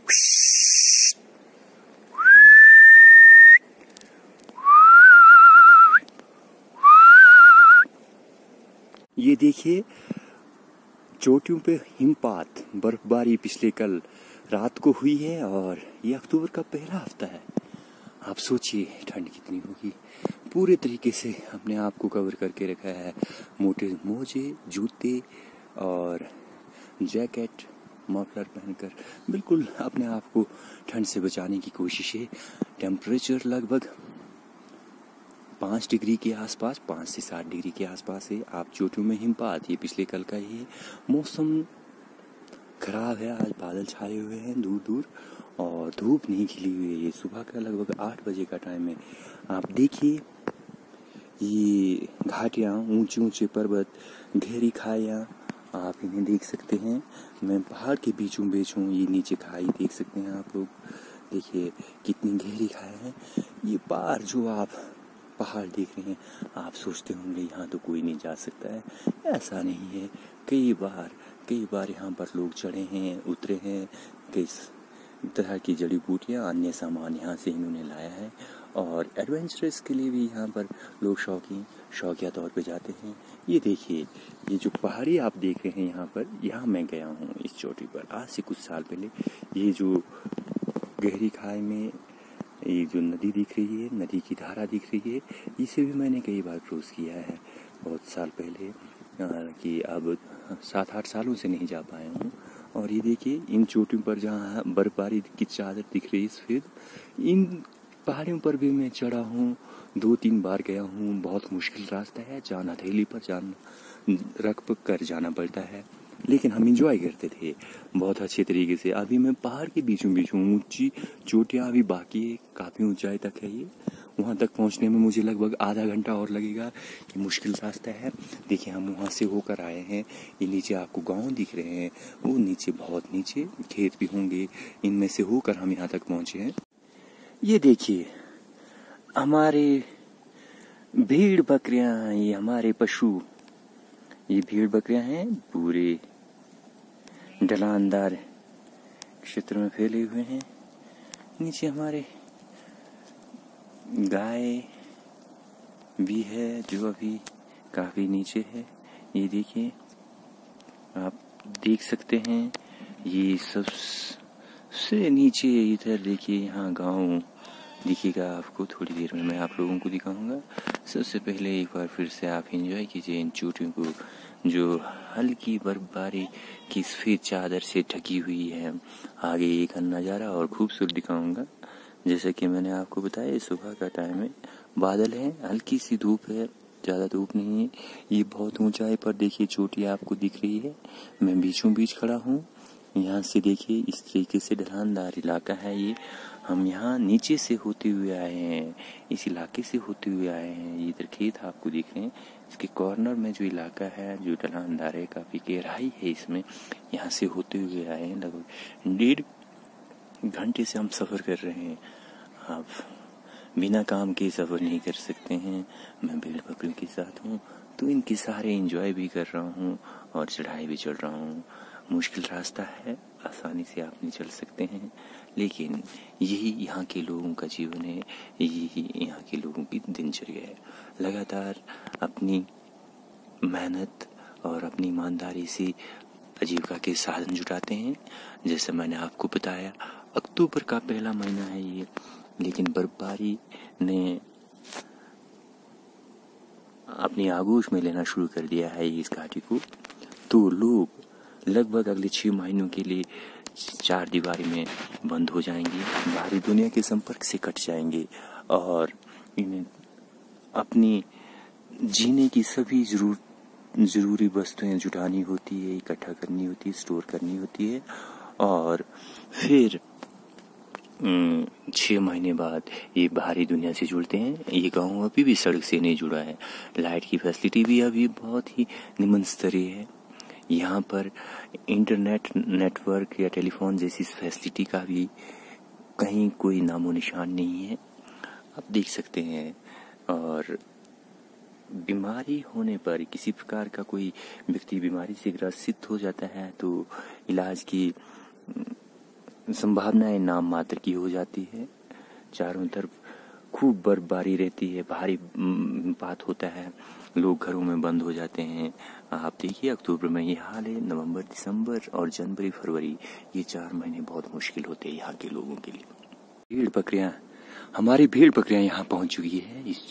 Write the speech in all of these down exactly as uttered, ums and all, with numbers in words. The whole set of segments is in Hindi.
ये देखिए चोटियों पे हिमपात, बर्फबारी पिछले कल रात को हुई है और ये अक्टूबर का पहला हफ्ता है। आप सोचिए ठंड कितनी होगी। पूरे तरीके से अपने आप को कवर करके रखा है, मोटे मोजे, जूते और जैकेट, मफलर पहनकर बिल्कुल अपने आप को ठंड से बचाने की कोशिश है। टेम्परेचर लगभग पाँच डिग्री के आसपास, पाँच से सात डिग्री के आसपास है। आप चोटियों में हिमपात, ये पिछले कल का ही है। मौसम खराब है, आज बादल छाए हुए हैं दूर दूर और धूप नहीं खिली हुई है। ये सुबह का लगभग आठ बजे का टाइम है। आप देखिए ये घाटियाँ, ऊंचे ऊंचे पर्वत, गहरी खाइयाँ आप इन्हें देख सकते हैं। मैं पहाड़ के बीचों बीच हूँ, ये नीचे खाई देख सकते हैं आप लोग। देखिए कितनी गहरी खाई है। ये पार जो आप पहाड़ देख रहे हैं, आप सोचते होंगे यहाँ तो कोई नहीं जा सकता है। ऐसा नहीं है। कई बार कई बार यहाँ पर लोग चढ़े हैं, उतरे हैं। कई तरह की जड़ी बूटियाँ, अन्य सामान यहाँ से इन्होंने लाया है और एडवेंचरस के लिए भी यहाँ पर लोग शौकीन शौकिया तौर पे जाते हैं। ये देखिए ये जो पहाड़ी आप देख रहे हैं यहाँ पर, यहाँ मैं गया हूँ इस चोटी पर आज से कुछ साल पहले। ये जो गहरी खाई में ये जो नदी दिख रही है, नदी की धारा दिख रही है, इसे भी मैंने कई बार क्रॉस किया है बहुत साल पहले, कि अब सात आठ सालों से नहीं जा पाया हूँ। और ये देखिए इन चोटियों पर जहाँ बर्फबारी की चादर दिख रही है सफेद, इन पहाड़ियों पर भी मैं चढ़ा हूँ, दो तीन बार गया हूँ। बहुत मुश्किल रास्ता है, जाना हथेली पर जाना रख कर जाना पड़ता है, लेकिन हम इंजॉय करते थे बहुत अच्छे तरीके से। अभी मैं पहाड़ के बीचों बीच हूँ, ऊंची चोटियाँ अभी बाकी है, काफ़ी ऊंचाई तक है ये। वहाँ तक पहुँचने में मुझे लगभग आधा घंटा और लगेगा। ये मुश्किल रास्ता है। देखिए हम वहाँ से होकर आए हैं। ये नीचे आपको गांव दिख रहे हैं, वो नीचे बहुत नीचे खेत भी होंगे, इनमें से होकर हम यहाँ तक पहुँचे हैं। ये देखिए हमारे भेड़ बकरियाँ, ये हमारे पशु, ये भेड़ बकरियाँ हैं, पूरे ढलानदार क्षेत्र में फैले हुए हैं। नीचे हमारे गाय भी है जो अभी काफी नीचे है। ये देखिए आप देख सकते हैं, ये सबसे नीचे इधर देखिए, यहाँ गांव दिखेगा आपको। थोड़ी देर में मैं आप लोगों को दिखाऊंगा। सबसे पहले एक बार फिर से आप एंजॉय कीजिए इन चोटियों को जो हल्की बर्फबारी की सफेद चादर से ढकी हुई है। आगे एक नज़ारा और खूबसूरत दिखाऊंगा। जैसे कि मैंने आपको बताया सुबह का टाइम है, बादल है, हल्की सी धूप है, ज़्यादा धूप नहीं है। ये बहुत ऊंचाई पर देखिए चोटी आपको दिख रही है। मैं बीचों बीच खड़ा हूँ। यहाँ से देखिए इस तरीके से ढलानदार इलाका है ये। हम यहाँ नीचे से होते हुए आए हैं, इस इलाके से होते हुए आए हैं। ये इधर खेत आपको दिख रहे हैं, इसके कॉर्नर में जो इलाका है जो ढलानदार है, काफ़ी गहराई है इसमें, यहाँ से होते हुए आए हैं। लगभग डेढ़ घंटे से हम सफ़र कर रहे हैं। आप बिना काम के सफ़र नहीं कर सकते हैं। मैं भेड़ बकरियों के साथ हूँ तो इनके सारे एंजॉय भी कर रहा हूँ और चढ़ाई भी चढ़ रहा हूँ। मुश्किल रास्ता है, आसानी से आप नहीं चल सकते हैं, लेकिन यही यहाँ के लोगों का जीवन है, यही यहाँ के लोगों की दिनचर्या है। लगातार अपनी मेहनत और अपनी ईमानदारी से आजीविका के साधन जुटाते हैं। जैसे मैंने आपको बताया अक्टूबर का पहला महीना है ये, लेकिन बर्फबारी ने अपनी आगोश में लेना शुरू कर दिया है इस घाटी को। तो लोग लगभग अगले छह महीनों के लिए चार दीवारी में बंद हो जाएंगे, बाहरी दुनिया के संपर्क से कट जाएंगे और इन्हें अपनी जीने की सभी जरूर जरूरी वस्तुएं जुटानी होती है, इकट्ठा करनी होती है, स्टोर करनी होती है। और फिर छः महीने बाद ये बाहरी दुनिया से जुड़ते हैं। ये गांव अभी भी सड़क से नहीं जुड़ा है। लाइट की फैसिलिटी भी अभी बहुत ही निम्न स्तरीय है। यहाँ पर इंटरनेट नेटवर्क या टेलीफोन जैसी फैसिलिटी का भी कहीं कोई नामो निशान नहीं है, आप देख सकते हैं। और बीमारी होने पर, किसी प्रकार का कोई व्यक्ति बीमारी से ग्रसित हो जाता है तो इलाज की संभावनाएं नाम मात्र की हो जाती है। चारों तरफ खूब बर्फबारी रहती है, भारी हिमपात होता है, लोग घरों में बंद हो जाते हैं। आप देखिए अक्टूबर में ये हाल है, नवंबर, दिसंबर और जनवरी, फरवरी, ये चार महीने बहुत मुश्किल होते हैं यहाँ के लोगों के लिए। भेड़ बकरियां, हमारी भेड़ बकरियां यहाँ पहुंच चुकी है। इस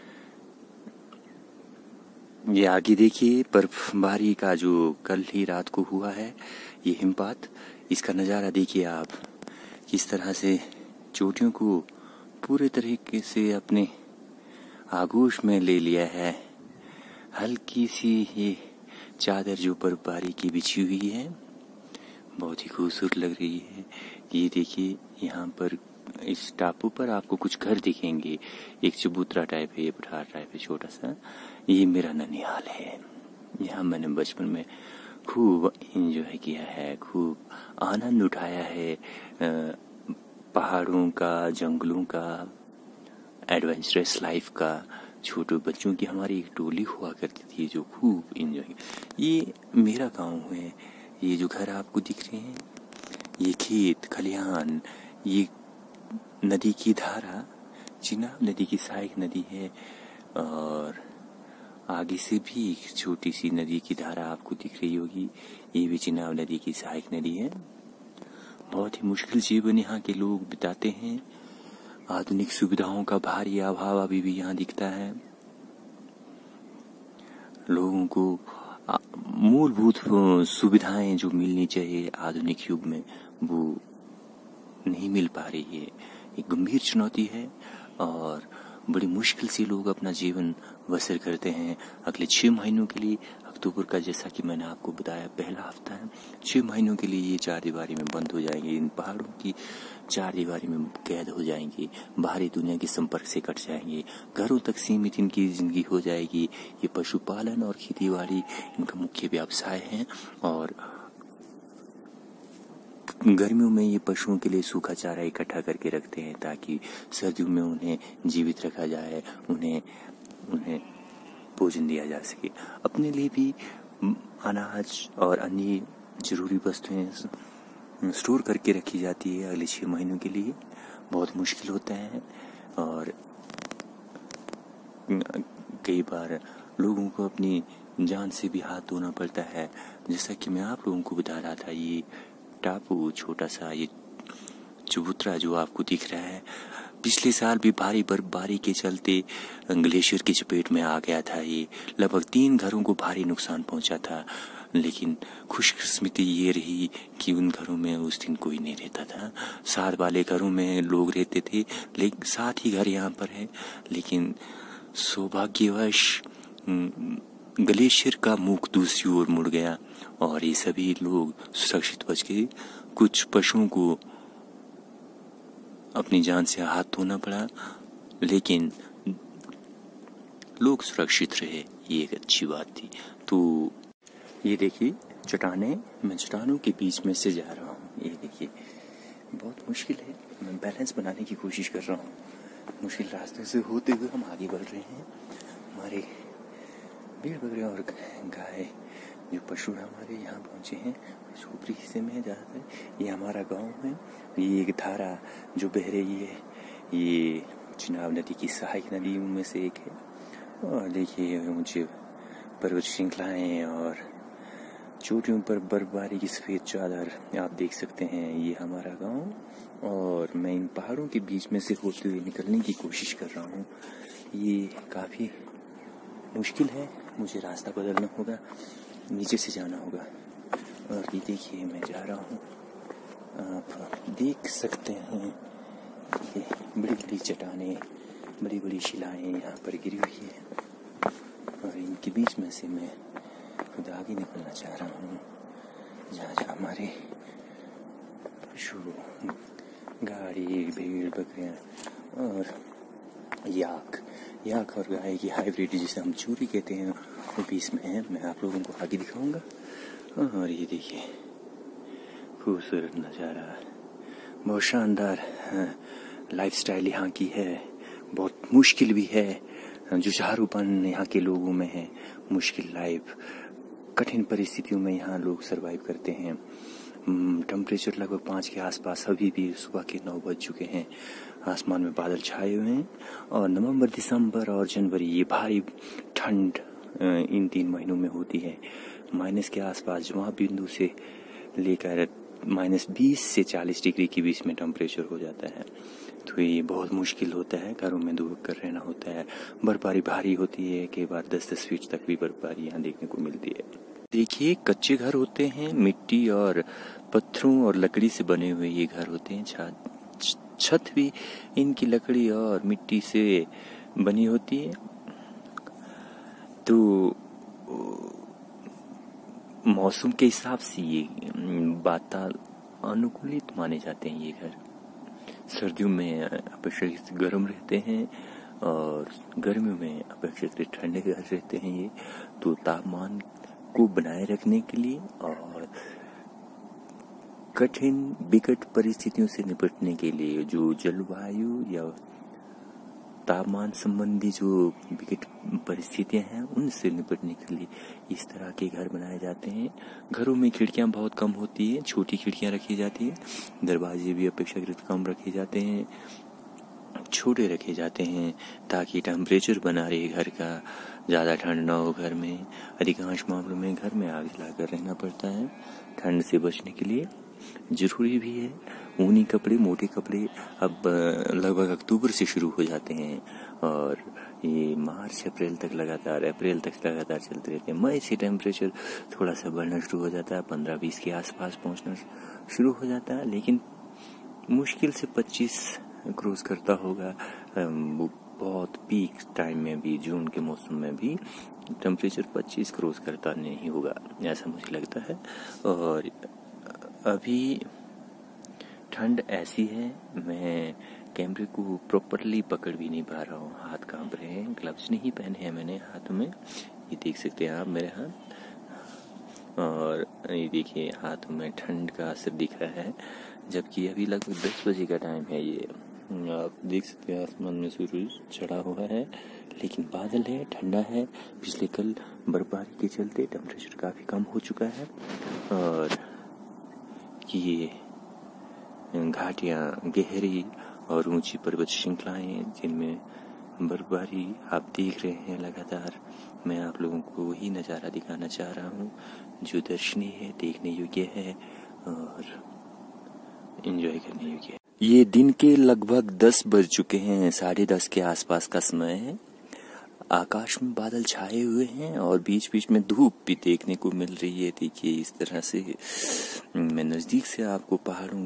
ये आगे देखिए बर्फबारी का जो कल ही रात को हुआ है, ये हिमपात, इसका नज़ारा देखिए आप, किस तरह से चोटियों को पूरे तरीके से अपने आगोश में ले लिया है। हल्की सी ये चादर जो बर्फबारी की बिछी हुई है, बहुत ही खूबसूरत लग रही है। ये देखिए यहाँ पर इस टापू पर आपको कुछ घर दिखेंगे, एक चबूतरा टाइप है, ये पठार टाइप है छोटा सा। ये मेरा ननिहाल है, यहाँ मैंने बचपन में खूब एंजॉय किया है, खूब आनंद उठाया है पहाड़ों का, जंगलों का, एडवेंचरस लाइफ का। छोटे बच्चों की हमारी एक टोली हुआ करती थी जो खूब एंजॉय। ये मेरा गांव है, ये जो घर आपको दिख रहे हैं, ये खेत खलिहान, ये नदी की धारा, चिनाब नदी की सहायक नदी है, और आगे से भी एक छोटी सी नदी की धारा आपको दिख रही होगी, ये भी चिनाब नदी की सहायक नदी है। बहुत ही मुश्किल जीवन यहाँ के लोग बिताते हैं। आधुनिक सुविधाओं का भारी अभाव अभी भी यहाँ दिखता है। लोगों को मूलभूत सुविधाएं जो मिलनी चाहिए आधुनिक युग में, वो नहीं मिल पा रही है। एक गंभीर चुनौती है और बड़ी मुश्किल से लोग अपना जीवन बसर करते हैं। अगले छह महीनों के लिए, अक्टूबर का जैसा कि मैंने आपको बताया पहला हफ्ता है, छह महीनों के लिए ये चार दीवारी में बंद हो जाएंगे, इन पहाड़ों की चार दीवारी में कैद हो जाएंगे, बाहरी दुनिया के संपर्क से कट जाएंगे, घरों तक सीमित इनकी जिंदगी हो जाएगी। ये पशुपालन और खेतीबाड़ी इनका मुख्य व्यवसाय है, और गर्मियों में ये पशुओं के लिए सूखा चारा इकट्ठा करके रखते हैं ताकि सर्दियों में उन्हें जीवित रखा जाए, उन्हें उन्हें भोजन दिया जा सके। अपने लिए भी अनाज और अन्य जरूरी वस्तुएं स्टोर करके रखी जाती है अगले छह महीनों के लिए। बहुत मुश्किल होता है और कई बार लोगों को अपनी जान से भी हाथ धोना पड़ता है। जैसा कि मैं आप लोगों को बता रहा था, ये टापू छोटा सा, ये चबूतरा जो आपको दिख रहा है, पिछले साल भी भारी बर्फबारी के चलते ग्लेशियर की चपेट में आ गया था। ये लगभग तीन घरों को भारी नुकसान पहुंचा था, लेकिन खुशकिस्मती ये रही कि उन घरों में उस दिन कोई नहीं रहता था। साथ वाले घरों में लोग रहते थे, लेकिन साथ ही घर यहाँ पर है, लेकिन सौभाग्यवश ग्लेशियर का मुख दूसरी ओर मुड़ गया और ये सभी लोग सुरक्षित बच गए। कुछ पशुओं को अपनी जान से हाथ धोना पड़ा, लेकिन लोग सुरक्षित रहे, ये एक अच्छी बात थी। तो ये देखिए चट्टाने, मैं चट्टानों के बीच में से जा रहा हूँ। ये देखिए बहुत मुश्किल है, मैं बैलेंस बनाने की कोशिश कर रहा हूँ। मुश्किल रास्ते से होते हुए हम आगे बढ़ रहे हैं। हमारे भेड़ बकरियां और गाय जो पशु है हमारे यहाँ पहुँचे हैं। ऊपरी हिस्से में ज़्यादातर ये हमारा गांव है। ये एक धारा जो बह रही है, ये चिनाब नदी की सहायक नदी उनमें से एक है। और देखिए ऊंचे पर्वत श्रृंखलाएं और चोटियों पर बर्फबारी की सफ़ेद चादर आप देख सकते हैं। ये हमारा गांव और मैं इन पहाड़ों के बीच में से होते हुए निकलने की कोशिश कर रहा हूँ। ये काफ़ी मुश्किल है, मुझे रास्ता बदलना होगा, नीचे से जाना होगा। और ये देखिए मैं जा रहा हूँ, आप देख सकते हैं ये बड़ी बड़ी चट्टानें, बड़ी बड़ी शिलाएं यहाँ पर गिरी हुई है और इनके बीच में से मैं खुद आगे निकलना चाह रहा हूँ, जहाँ जहाँ हमारे पशु, गाड़ी, भेड़ बकरियाँ और याक याक और गाय की हाइब्रिड जिसे हम चूरी कहते हैं वो बीच में है। मैं आप लोगों को आगे दिखाऊंगा। और ये देखिए खूबसूरत नज़ारा, बहुत शानदार लाइफस्टाइल यहाँ की है। बहुत मुश्किल भी है, जुझारूपन यहाँ के लोगों में है। मुश्किल लाइफ, कठिन परिस्थितियों में यहाँ लोग सरवाइव करते हैं। टेम्परेचर लगभग पाँच के आसपास, अभी भी सुबह के नौ बज चुके हैं। आसमान में बादल छाए हुए हैं और नवंबर, दिसंबर और जनवरी ये भारी ठंड इन तीन महीनों में होती है। माइनस के आसपास जहाँ बिंदु से लेकर माइनस बीस से चालीस डिग्री के बीच में टेम्परेचर हो जाता है। तो ये बहुत मुश्किल होता है, घरों में दूर कर रहना होता है। बर्फबारी भारी होती है, कई बार दस दस फीट तक भी बर्फबारी यहाँ देखने को मिलती है। देखिए, कच्चे घर होते हैं, मिट्टी और पत्थरों और लकड़ी से बने हुए ये घर होते हैं। छत छत भी इनकी लकड़ी और मिट्टी से बनी होती है। तो मौसम के हिसाब से ये वातानुकूलित माने जाते हैं ये घर। सर्दियों में अपेक्षाकृत गर्म रहते हैं और गर्मियों में अपेक्षाकृत ठंडे घर रहते हैं ये। तो तापमान को बनाए रखने के लिए और कठिन विकट परिस्थितियों से निपटने के लिए जो जलवायु या तापमान संबंधी जो विकट परिस्थितियां हैं उनसे निपटने के लिए इस तरह के घर बनाए जाते हैं। घरों में खिड़कियां बहुत कम होती है, छोटी खिड़कियां रखी जाती है। दरवाजे भी अपेक्षाकृत कम रखे जाते हैं, छोटे रखे जाते हैं ताकि टेम्परेचर बना रहे घर का, ज़्यादा ठंड ना हो घर में। अधिकांश मामलों में घर में आग जलाकर रहना पड़ता है ठंड से बचने के लिए। जरूरी भी है। ऊनी कपड़े, मोटे कपड़े अब लगभग अक्टूबर से शुरू हो जाते हैं और ये मार्च अप्रैल तक लगातार अप्रैल तक लगातार चलते रहते हैं। मई से टेम्परेचर थोड़ा सा बढ़ना शुरू हो जाता है, पंद्रह बीस के आसपास पहुंचना शुरू हो जाता है, लेकिन मुश्किल से पच्चीस क्रॉस करता होगा। बहुत पीक टाइम में भी, जून के मौसम में भी टेम्परेचर पच्चीस क्रॉस करता नहीं होगा, ऐसा मुझे लगता है। और अभी ठंड ऐसी है, मैं कैमरे को प्रॉपरली पकड़ भी नहीं पा रहा हूँ, हाथ कांप रहे हैं। ग्लव्स नहीं पहने हैं मैंने हाथों में, ये देख सकते हैं आप मेरे हाथ। और ये देखिए हाथों में ठंड का असर दिख रहा है, जबकि अभी लगभग दस बजे का टाइम है। ये आप देख सकते हैं आसमान में सूरज चढ़ा हुआ है, लेकिन बादल है, ठंडा है। पिछले कल बर्फबारी के चलते टेम्परेचर काफ़ी कम हो चुका है और ये घाटियाँ गहरी और ऊंची पर्वत श्रृंखलाएं जिनमें बर्फबारी आप देख रहे हैं लगातार। मैं आप लोगों को वही नज़ारा दिखाना चाह रहा हूँ जो दर्शनीय है, देखने योग्य है और एंजॉय करने योग्य है। ये दिन के लगभग दस बज चुके हैं, साढ़े दस के आसपास का समय है। आकाश में बादल छाए हुए हैं और बीच बीच में धूप भी देखने को मिल रही है। देखिए इस तरह से मैं नज़दीक से आपको पहाड़ों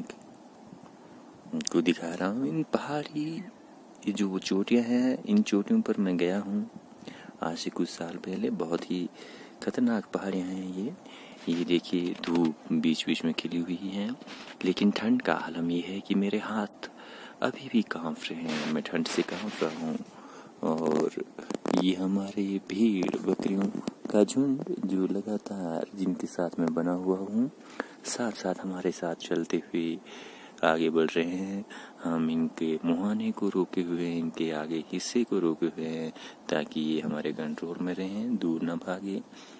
को दिखा रहा हूँ। इन पहाड़ी जो चोटियाँ हैं, इन चोटियों पर मैं गया हूँ आज से कुछ साल पहले। बहुत ही खतरनाक पहाड़ियाँ हैं ये। ये देखिए धूप बीच बीच में खिली हुई है, लेकिन ठंड का आलम ये है कि मेरे हाथ अभी भी कांप रहे हैं, मैं ठंड से कांप रहा हूँ। और ये हमारे भीड़ बकरियों का झुंड जो लगातार जिनके साथ मैं बना हुआ हूँ, साथ साथ हमारे साथ चलते हुए आगे बढ़ रहे हैं। हम इनके मुहाने को रोके हुए, इनके आगे हिस्से को रोके हुए हैं ताकि ये हमारे कंट्रोल में रहें, दूर ना भागे।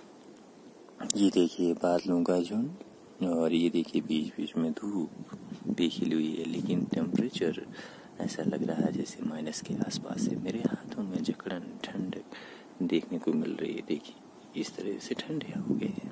ये देखिए बादलों का झुंड और ये देखिए बीच बीच में धूप भी खिली हुई है, लेकिन टेम्परेचर ऐसा लग रहा है जैसे माइनस के आसपास है। मेरे हाथों में जकड़न ठंड देखने को मिल रही है। देखिए इस तरह से ठंडे हो गए हैं।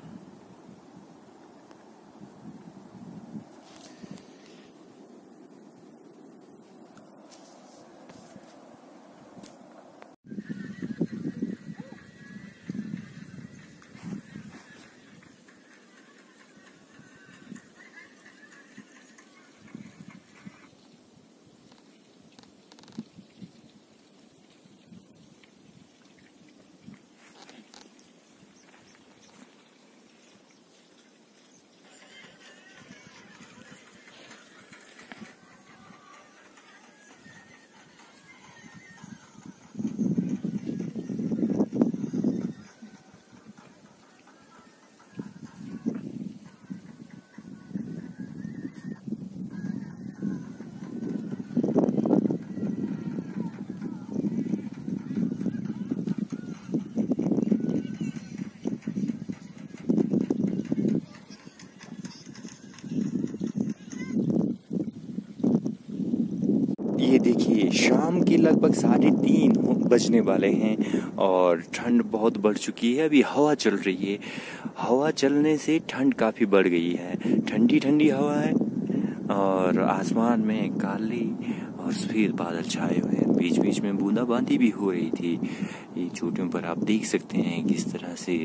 ये देखिए शाम के लगभग साढ़े तीन बजने वाले हैं और ठंड बहुत बढ़ चुकी है। अभी हवा चल रही है, हवा चलने से ठंड काफ़ी बढ़ गई है। ठंडी ठंडी हवा है और आसमान में काले और सफेद बादल छाए हुए हैं। बीच बीच में बूंदाबांदी भी हो रही थी। ये चोटियों पर आप देख सकते हैं किस तरह से,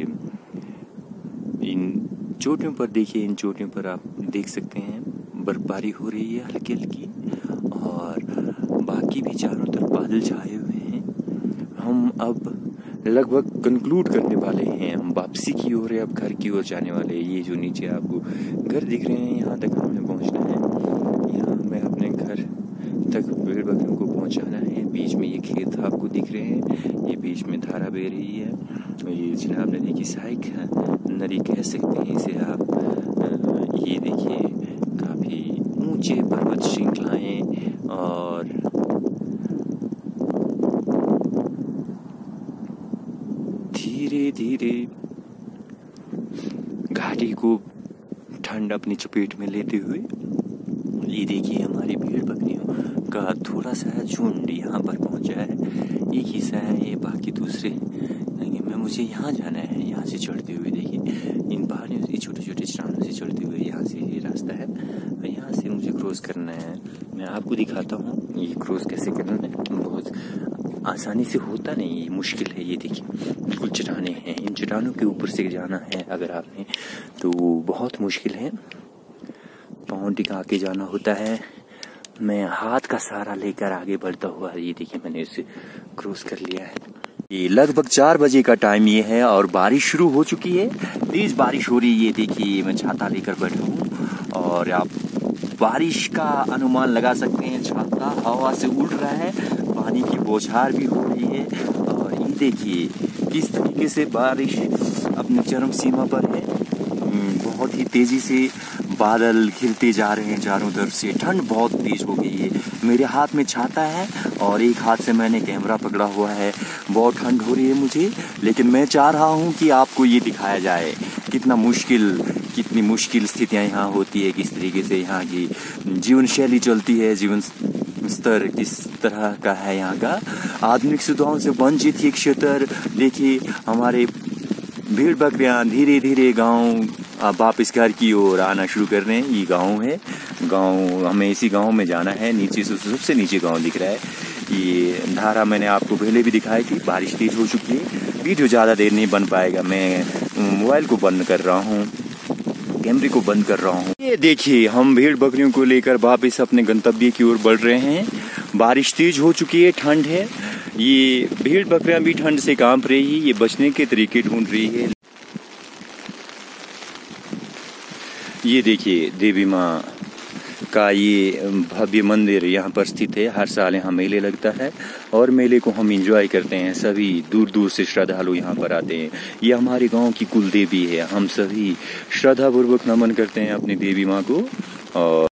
इन चोटियों पर देखिए, इन चोटियों पर आप देख सकते हैं बर्फबारी हो रही है हल्की हल्की और बाकी भी चारों तरफ बादल छाए हुए हैं। हम अब लगभग कंक्लूड करने वाले हैं, हम वापसी की ओर है, अब घर की ओर जाने वाले हैं। ये जो नीचे आपको घर दिख रहे हैं, यहाँ तक हमें पहुँचना है। यहाँ हमें अपने घर तक भेड़ बकरियों को पहुँचाना है। बीच में ये खेत आपको दिख रहे हैं, ये बीच में धारा बह रही है। ये जनाब नदी की सहायक नदी कह सकते हैं इसे आप। ये देखिए काफ़ी ऊंचे पर्वत श्रृंखलाएं और धीरे धीरे घाटी को ठंड अपनी चपेट में लेते हुए ये देखिए हमारी भेड़ बकरियों का थोड़ा सा झुंड यहाँ पर पहुँचा है। एक हिस्सा है ये, बाकी दूसरे नहीं। मैं मुझे यहाँ जाना है, यहाँ से चढ़ते हुए देखिए इन पहाड़ियों से, छोटे छोटे चट्टानों से चढ़ते हुए यहाँ से ये रास्ता है और यहाँ से मुझे क्रॉस करना है। मैं आपको दिखाता हूँ ये क्रॉस कैसे करना है। बहुत आसानी से होता नहीं, ये मुश्किल है। ये देखिए बिल्कुल चट्टानें हैं, इन चट्टानों के ऊपर से जाना है अगर आपने तो बहुत मुश्किल है। पाँव टिका के जाना होता है। मैं हाथ का सहारा लेकर आगे बढ़ता हुआ, ये देखिए मैंने इसे क्रॉस कर लिया है। ये लगभग चार बजे का टाइम ये है और बारिश शुरू हो चुकी है, तेज बारिश हो रही है। ये देखिए मैं छाता लेकर बैठा हूँ और आप बारिश का अनुमान लगा सकते हैं। छाता हवा से उड़ रहा है, पानी की बौछार भी हो रही है और ये देखिए किस तरीके से बारिश अपनी चरम सीमा पर है। बहुत ही तेजी से बादल घिरते जा रहे हैं चारों तरफ से। ठंड बहुत तेज हो गई है। मेरे हाथ में छाता है और एक हाथ से मैंने कैमरा पकड़ा हुआ है। बहुत ठंड हो रही है मुझे, लेकिन मैं चाह रहा हूँ कि आपको ये दिखाया जाए कितना मुश्किल कितनी मुश्किल स्थितियाँ यहाँ होती है, किस तरीके से यहाँ की जीवन शैली चलती है, जीवन स्तर किस तरह का है यहाँ का। आधुनिक सुविधाओं से वंचित ये क्षेत्र देखिए। हमारे भेड़ बकरियाँ धीरे धीरे गाँव वापस घर की ओर आना शुरू कर रहे हैं। ये गांव है, गांव हमें इसी गांव में जाना है। नीचे से सबसे नीचे गांव दिख रहा है। ये धारा मैंने आपको पहले भी दिखाई थी। बारिश तेज हो चुकी है, वीडियो ज़्यादा देर नहीं बन पाएगा। मैं मोबाइल को बंद कर रहा हूँ, कैमरे को बंद कर रहा हूँ। ये देखिए हम भेड़ बकरियों को लेकर वापस अपने गंतव्य की ओर बढ़ रहे हैं। बारिश तेज हो चुकी है, ठंड है। ये भेड़ बकरियाँ भी ठंड से कांप रही है, ये बचने के तरीके ढूंढ रही है। ये देखिए देवी माँ का ये भव्य मंदिर यहाँ पर स्थित है। हर साल यहाँ मेले लगता है और मेले को हम एंजॉय करते हैं। सभी दूर दूर से श्रद्धालु यहाँ पर आते हैं। ये हमारे गांव की कुल देवी है। हम सभी श्रद्धापूर्वक नमन करते हैं अपनी देवी माँ को। और